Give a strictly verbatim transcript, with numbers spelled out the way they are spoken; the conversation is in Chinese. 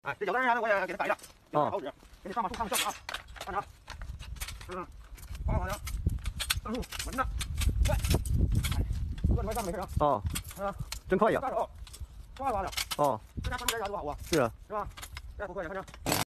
哎，这有的人呢，我也给他改了，给他好使，给你上把树看看效果啊，看着啊，嗯，哗哗的，上树稳着，快，哎，这你快上没事啊？ 哦， 啊， 真快呀！ 下手，哗哗的， 哦， 这家上树这家多好啊， 是啊， 是吧？这不快点，快点。